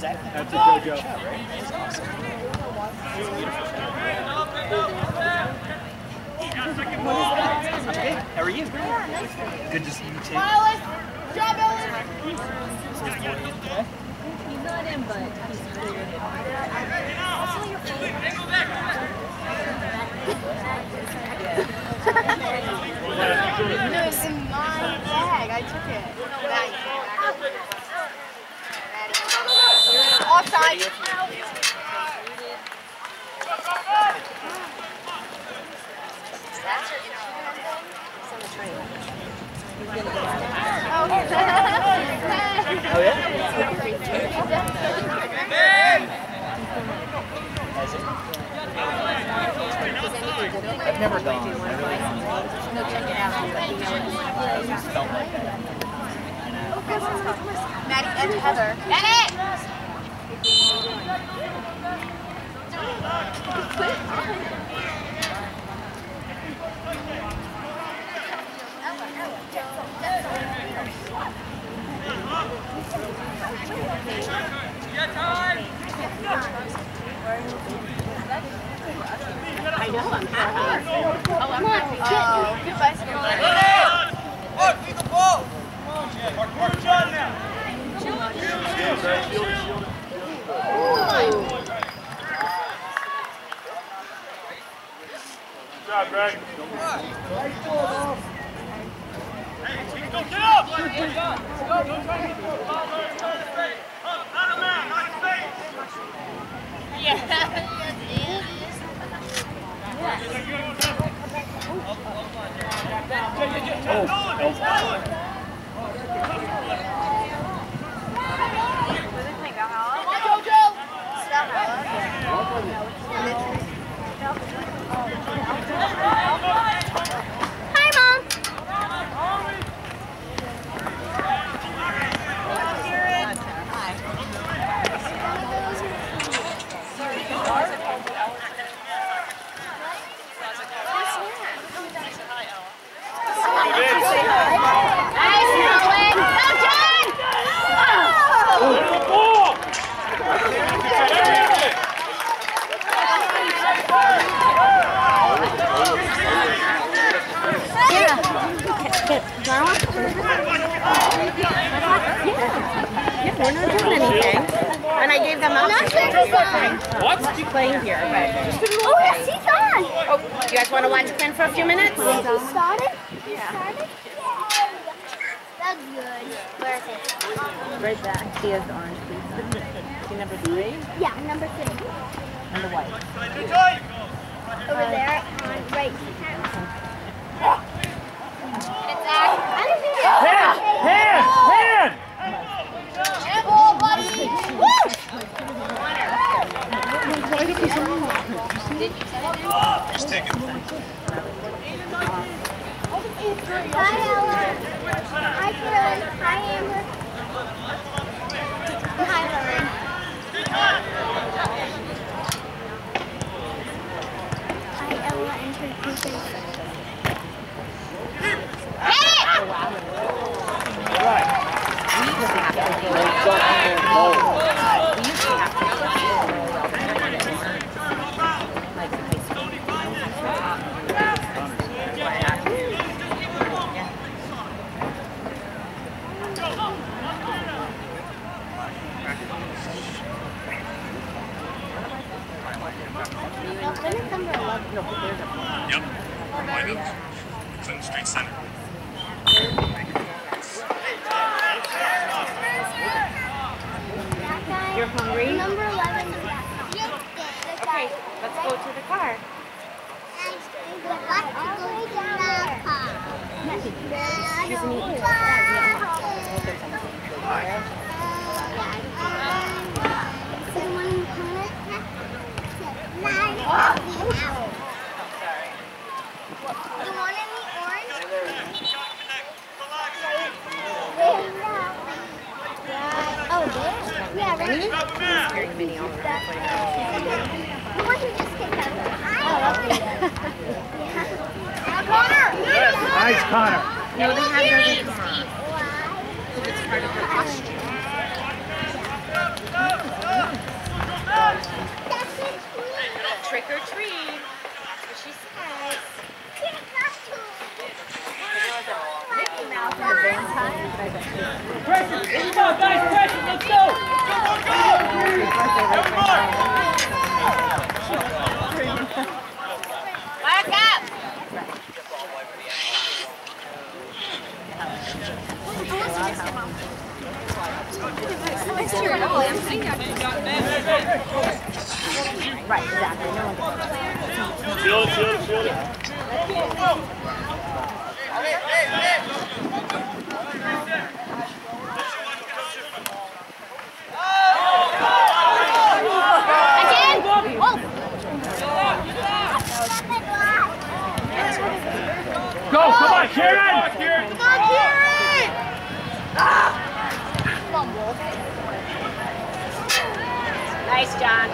That's a JoJo. Hey, how are you? Good to see you too. Job, He's not in, but he's clear. No, it's in my bag. I took it. Offside. That's your instrument thing? It's on the train. He's going to get out. Oh, yeah? I've never gone. No, check it out. Maddie and Heather. Maddie! I know, I'm happy. Oh, I'm happy. Oh, good bicycle. Mark, keep the ball! Mark, John now! Good job, Greg. Hey, go get up! Go, don't try to get the ball. Not a man, not his face! Yeah. Hi, Mom. Yeah, we're not doing anything. And I gave them up. What? She's playing here, but... Oh, yes, he's on. Oh, you guys want to watch Quinn for a few minutes? He started? Yeah. That's good. Where is it? Right back. He has the orange piece. See number 3? Yeah, number 3. And the white. Over there, on right. It's Zach. I don't think it's Hand! Handball, buddy! Woo! Just take it. Hi, Ella. Hi, Carolyn. Hi, Amber. Hi, Lauren. Hi, Ella and her teacher. Get it! Right. We used to have to go. We used to have to go. Like high school. Yep. Remind me. It's in the street center. You're hungry? Number 11. Okay, let's go to the car. She doesn't eat here. You want any orange? Oh, there? Yeah, right. Very mini all over the place. The one who just kicked out. Oh, okay. Connor! Nice, Connor. No, they have those in tomorrow. It's part of her costume. Pressure! Come on, guys, pressure! Let's go! Back up! Right, exactly. No one Shield it. Again! Whoa! Go, come on, Kieran! Come on, Kieran! Come on, Wolf. Nice, John.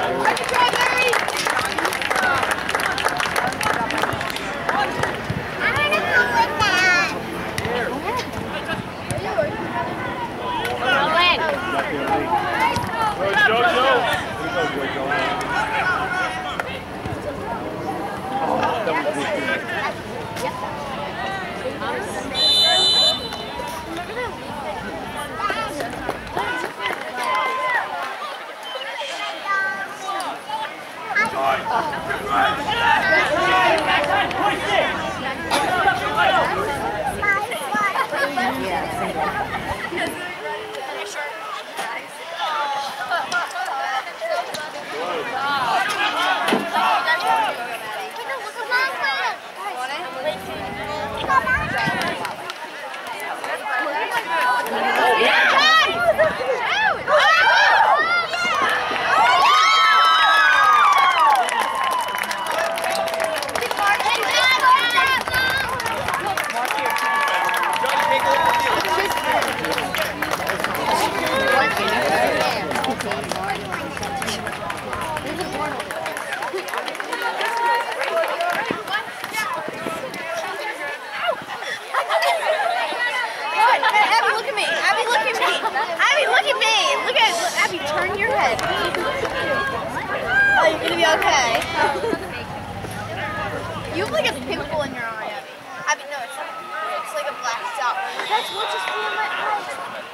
Okay. You have like a pimple in your eye, Abby. Abby, no, it's not. It's like a black dot. That's what just flew in my eye.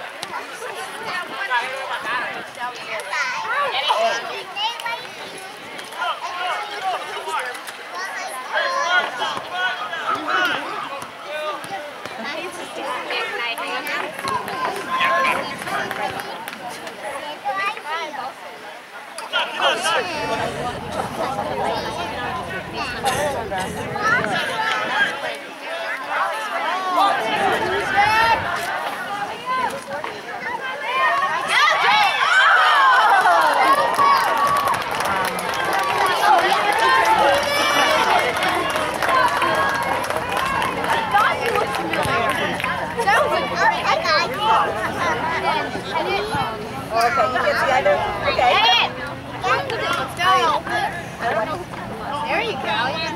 Okay, you get the other. Okay. Let's go. There you go.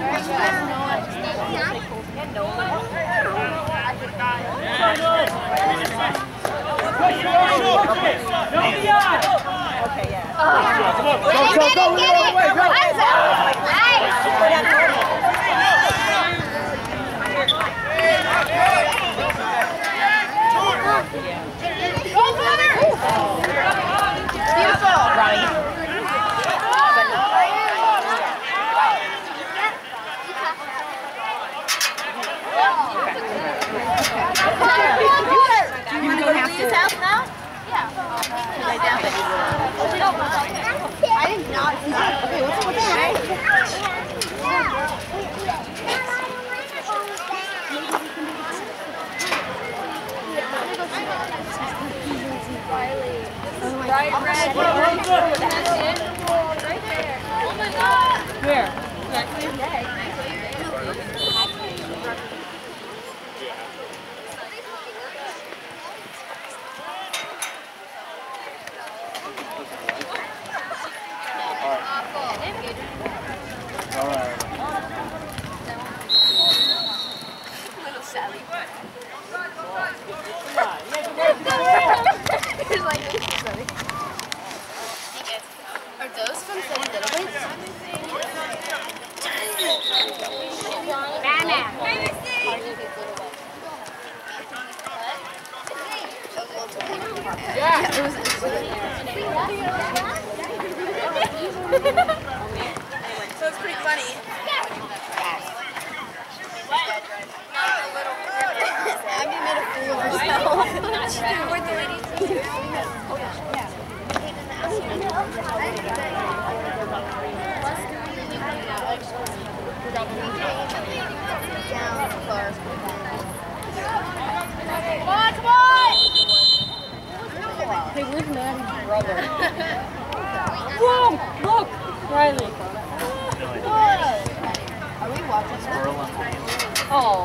Okay, yeah. Beautiful. You want to go half to house now? Yeah. I did not see that. Okay, what's that? Bright red. Right there. Oh my God. Where? All right. Little Sally. Are those from Little Bits? So it's pretty funny. Abby made a fool of herself. With the lady too. Come on! Hey, where's Maddie's brother? Whoa! Look! Riley. Are we watching Squirrel on the Oh.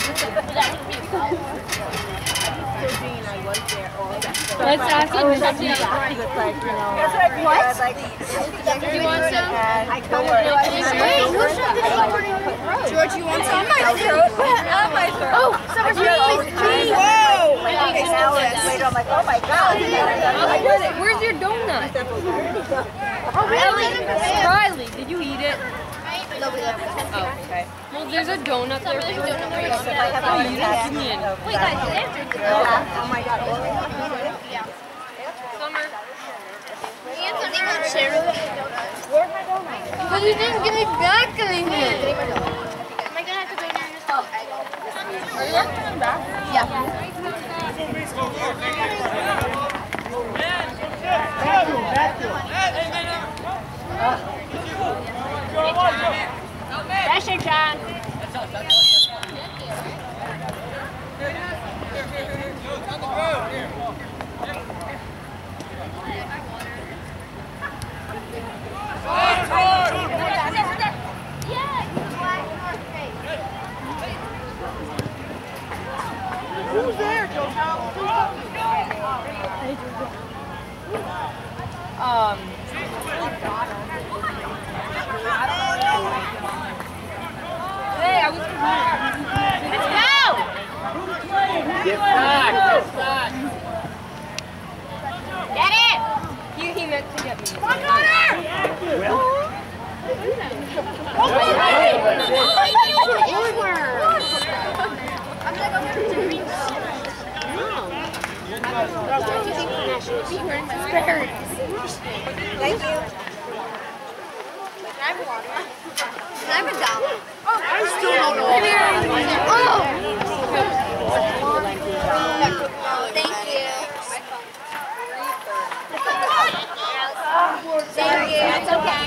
Let's ask him if he looks like, you know. What? Do you want some? George, you want some? My throat. My throat. Oh, someone's really whoa! Later, I'm like, oh my god. Where's your donut? Oh, really? Riley, did you eat it? No, we left it. Oh, okay. Well, there's a donut there. Really donut. Oh, you didn't give me any. Wait, guys, did they drink it? Oh my god. Yeah. Summer. Anthony wants donuts. Where's my donut? But you didn't give me back anything. Am I gonna have to go down and just egg? Are you coming back? Yeah. Pressure, John. Who's there, Jojo? Hey, I was Let's go! Get back! Get it! he meant to get me. Come on, Connor! Well, I'm gonna go to the green Thank you. Can I have water? Can I have $1? Oh, I still don't know. Oh! Thank you. Thank you. It's okay.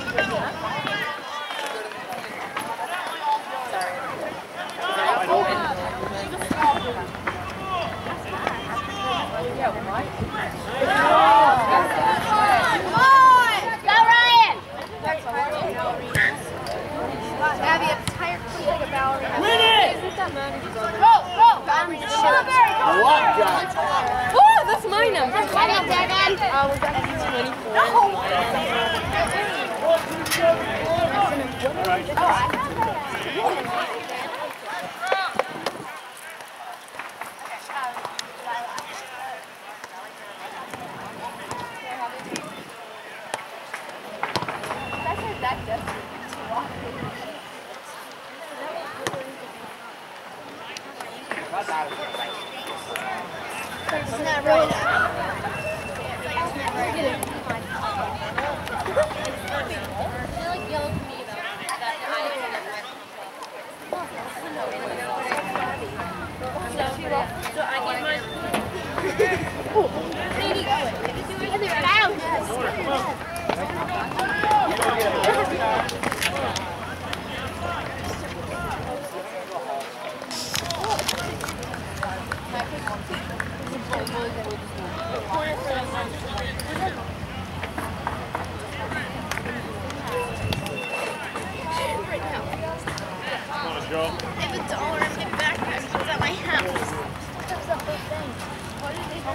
Abby, I'm tired of like a ballerina. Win it! Go! What, John? Oh, that's my number. Get it, Devin! Was that It's not really If $1 and get back, I was at my house. That was the whole thing. What did they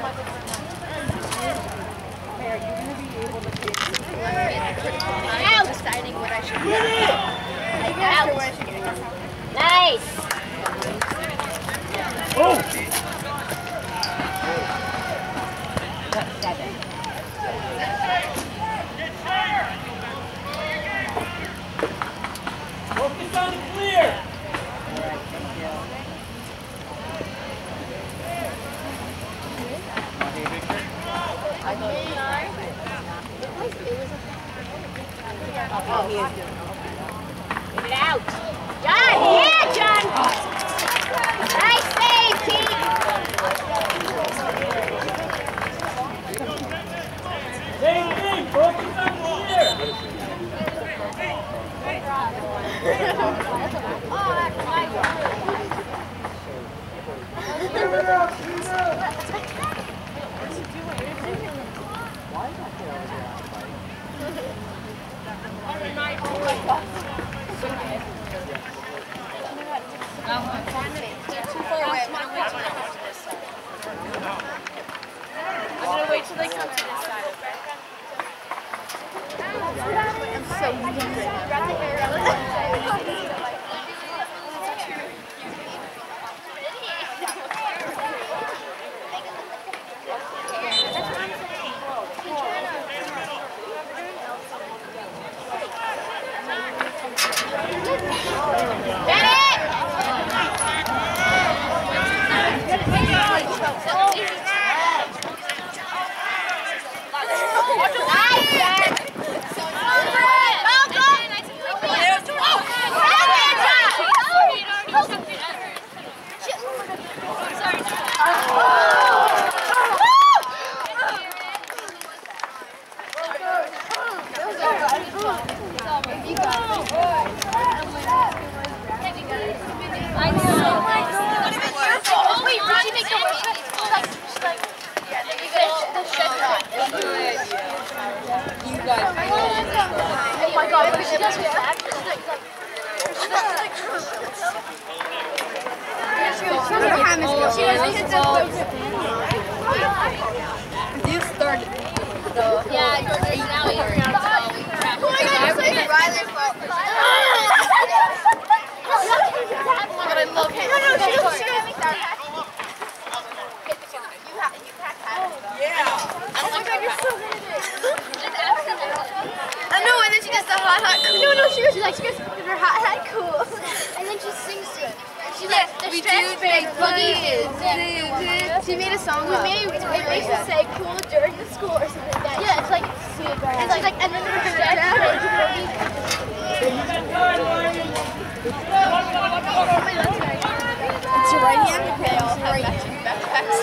Hey, are you going to be able to get I'm deciding what I should do. Nice! Oh! Focus on the clear! Get it out. John, yeah, John. Nice save, Pete. Hey, focus on here. I'm gonna wait till they come to this side, okay? I'm so hungry. Grab the hair You started. Yeah, now you're Riley's fault. But I love him. No, she doesn't make that. Yeah. Oh my god, you're so good at it. I know, and then she does the hot cool. No, she goes, her hot cool. And then she sings to it. She's like, we do big boogie. She made a song. It makes us say cool during the school or something like that. Yeah, it's like, and then her stretch boogie. It's your right hand? Okay, I'll have backpacks.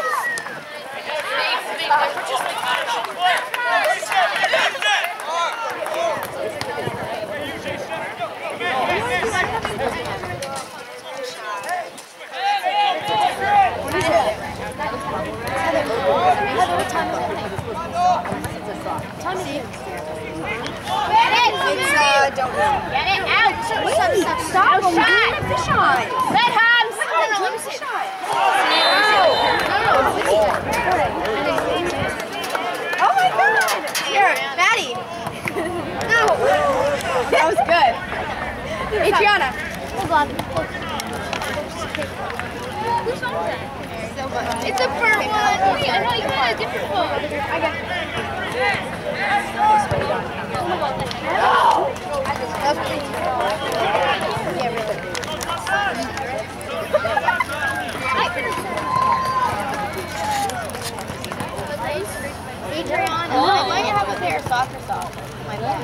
Don't know. Get it out! Stop! Fish on! Red hands! No, let me see it. Oh my god! Here, Maddie! No! That was good. Adriana! Hold on. Which one is that? It's a fur one. Wait, I know you had a different one. I got it. Adriana, I might have a pair of soccer socks. My bad.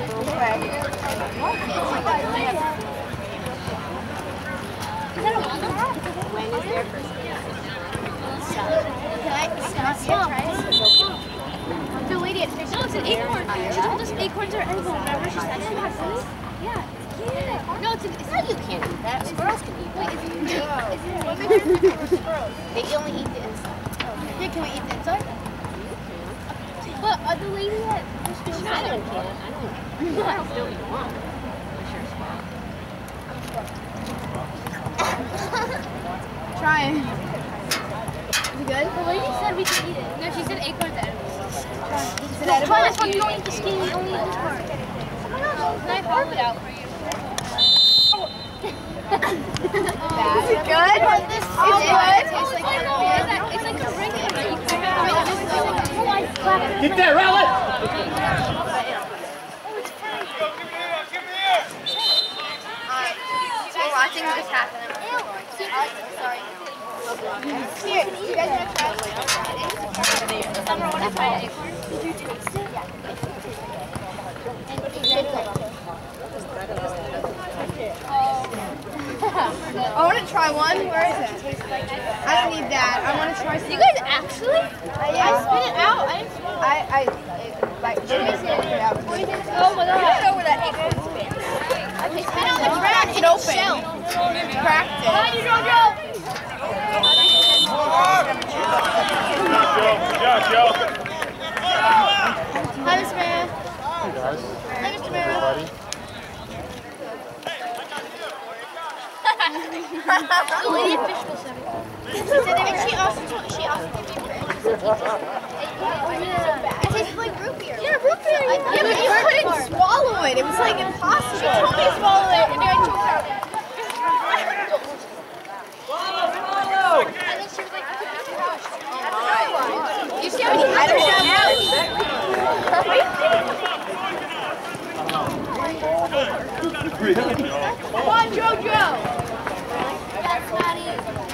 When is their first day? Can I try it? The lady at Fish. No, it's an acorn. She told us acorns are edible. Remember? She said that. Yeah. No, it's not you can't eat that. Squirrels can eat that. Wait, is it squirrels? They only eat the inside. Yeah, can we eat the inside? But the lady at Fish. I don't care. I don't. I don't know what you want. Try it. Is it good? The lady said we could eat it. No, she said acorns are edible. Is it edible? That's why you don't eat the skin, you only eat this part. Can I hold it out for you? Is it good? It's good? It's like a regular. Get that, Rowlett! We're watching this happen. Sorry. Here, you guys want to try it? Summer, want to try an acorn? Did you taste it? Yeah. And I want to try one. Where is it? I don't need that. I want to try some. You guys actually? Yeah. I spit it out. Oh my god. I don't know where that acorn is. Okay, spit on the ground It's in open. its shell. Cracked it. Hi, Jojo. Yeah, Joe. Hi, Mr. Mayor. Hey guys. Hi, Mr. Mayor. Everybody. The lady official said it. She also gave me it tastes like root beer. Yeah, root beer. Yeah, but you couldn't swallow it. It was like impossible. She told me to swallow it, and then I choked out. And then she was like, You see how many items you have? Come on, Jojo. that's not easy.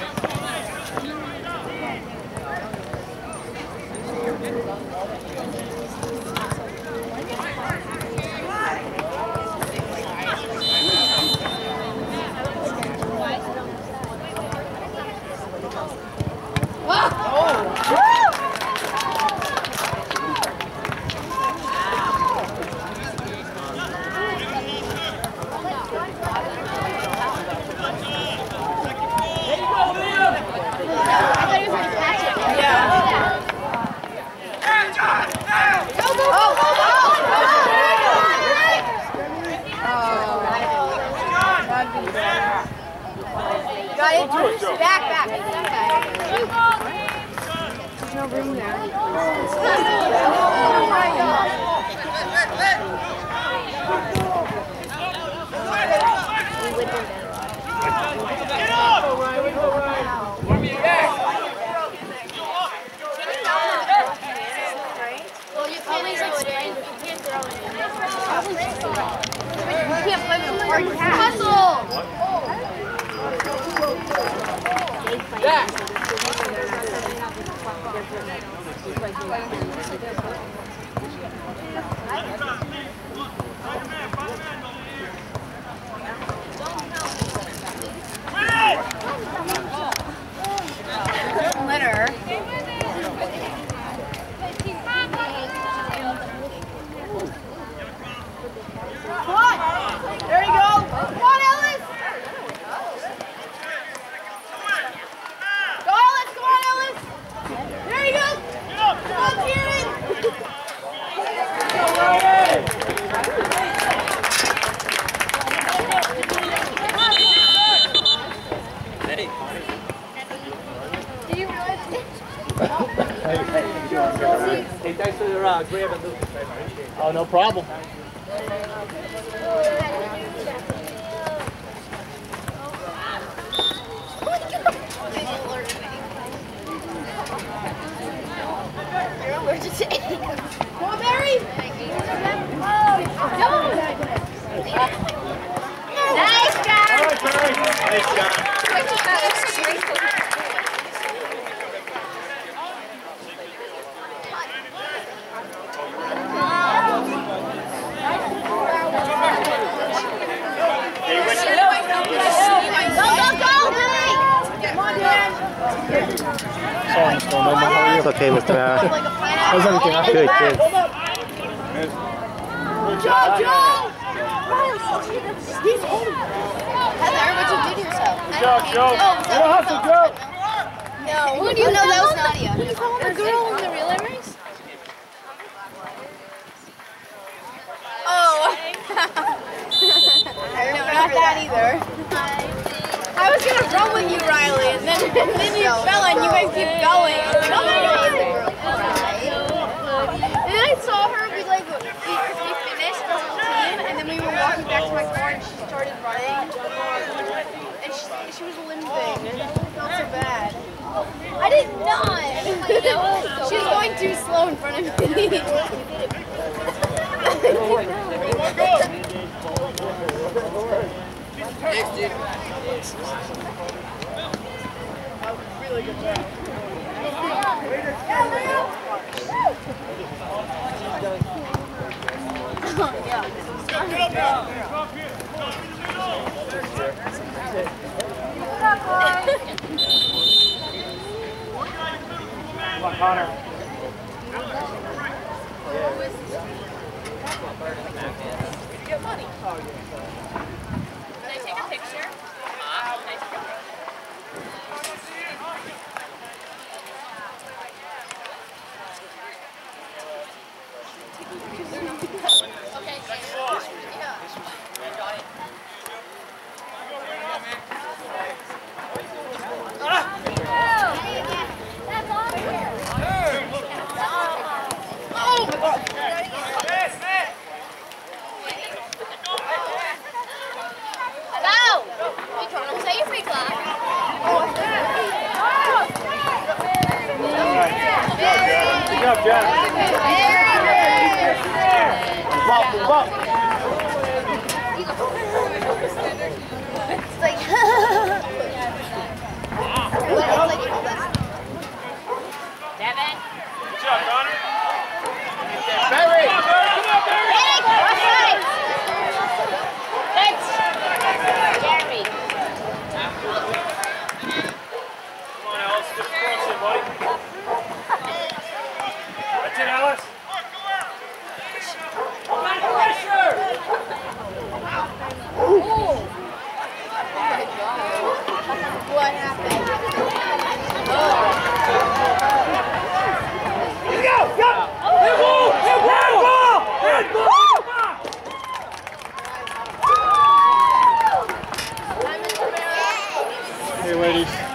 Got it. Back. There's no room there. Oh my God. Well, you can't throw it in. You can't throw it in. You can't play with a hard cat. Hustle! Litter. Come on. There you go. Come on, Ellis. Go, Ellis. Come on, Ellis. There you go. Come on, Kieran. Do you realize Hey, thanks for the grab and loop. Oh, no problem. You're allergic to egg. Come on, Barry. Nice, guys! Nice job. Sorry, Mr. Norman. How are you? It's okay, Mr. Mara. How's everything? All right? Good, good. Heather, what'd you do to yourself? Good job, Joe. Good hustle, Joe. No. Who do you know that was Nadia. The girl in the relay race? Oh. No, not that either. I was gonna run with you, Riley, and then you fell and you guys keep going. I was like, oh my God. And then I saw her, we finished the whole team, and then we were walking back to my car and she started running. And she was limping. It felt so bad. I did not. She was going too slow in front of me. Thanks, dude. Really good job. Get up here. Good job, Jack. Move up, move up. It's like, Devin. Good job, Connor. Barry! Hey, cross right. Thanks. Jeremy. Come on, Alice. Get across it, buddy. That's it, Alice. what happened? Hey, ladies.